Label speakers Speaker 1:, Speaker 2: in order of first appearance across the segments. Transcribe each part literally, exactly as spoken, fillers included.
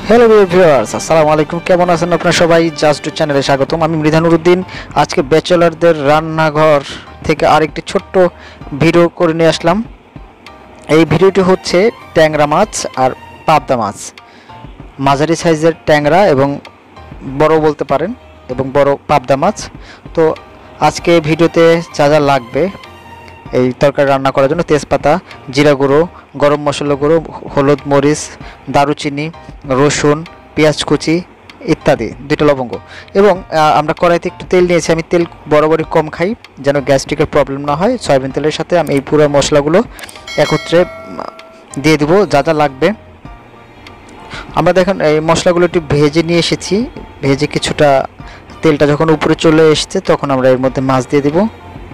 Speaker 1: Hello viewers, আসসালামু আলাইকুম। কেমন আছেন আপনারা সবাই? জাস্ট টু চ্যানেলে স্বাগতম। আমি মৃধা নুরুদ্দিন। আজকে ব্যাচেলারদের রান্নাঘর থেকে আরেকটি ছোট্ট ভিডিও করে নিয়ে আসলাম। এই ভিডিওটি হচ্ছে ট্যাংরা মাছ আর পাবদা মাছ, মাঝারি সাইজের ট্যাংরা এবং বড় বলতে পারেন, এবং বড় পাবদা মাছ। তো আজকে ভিডিওতে যা যা লাগবে এই তরকারি রান্না করার জন্য: তেজপাতা, জিরা গুঁড়ো, গরম মশলা গুঁড়ো, হলুদ, মরিচ, দারুচিনি, রসুন, পেঁয়াজ কুচি ইত্যাদি, দুইটা লবঙ্গ। এবং আমরা কড়াইতে একটু তেল নিয়েছি। আমি তেল বরাবরই কম খাই যেন গ্যাস্ট্রিকের প্রবলেম না হয়। সয়াবিন তেলের সাথে আমি এই পুরো মশলাগুলো একত্রে দিয়ে দেবো। যা যা লাগবে আমরা দেখেন এই মশলাগুলো একটু ভেজে নিয়ে এসেছি। ভেজে কিছুটা তেলটা যখন উপরে চলে এসেছে তখন আমরা এর মধ্যে মাছ দিয়ে দেবো।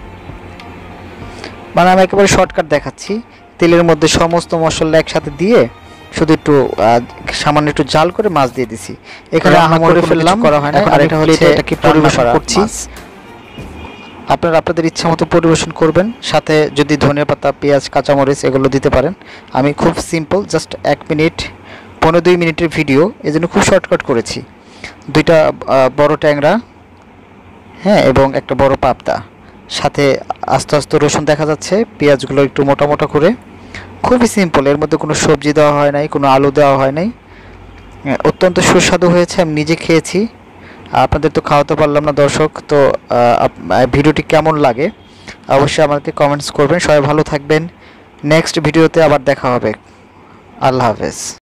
Speaker 1: মানে আমি একেবারে শর্টকাট দেখাচ্ছি। তেলের মধ্যে সমস্ত মশলা একসাথে দিয়ে শুধু একটু সামান্য একটু জাল করে মাছ দিয়ে দিছি। এখানে রান্না করে ফেললাম করা হয় না। আর এটা হচ্ছে এটাকে পরিবেশন করছি। আপনারা আপনাদের ইচ্ছা মতো পরিবেশন করবেন। সাথে যদি ধনিয়া পাতা, পেঁয়াজ, কাঁচামরিচ এগুলো দিতে পারেন। আমি খুব সিম্পল, জাস্ট এক মিনিট পনেরো দুই মিনিটের ভিডিও, এই জন্য খুব শর্টকাট করেছি। দুইটা বড় ট্যাংরা, হ্যাঁ, এবং একটা বড় পাবদা, সাথে আস্তে আস্তে রসুন দেখা যাচ্ছে, পেঁয়াজগুলো একটু মোটা মোটা করে। খুবই সিম্পল, এর মধ্যে কোনো সবজি দেওয়া হয় নাই, কোনো আলু দেওয়া হয় নাই। অত্যন্ত সুস্বাদু হয়েছে, আমি নিজে খেয়েছি। আপনাদের তো খাওয়াতে পারলাম না দর্শক। তো ভিডিওটি কেমন লাগে অবশ্যই আমাকে কমেন্টস করবেন। সবাই ভালো থাকবেন। নেক্সট ভিডিওতে আবার দেখা হবে। আল্লাহ হাফেজ।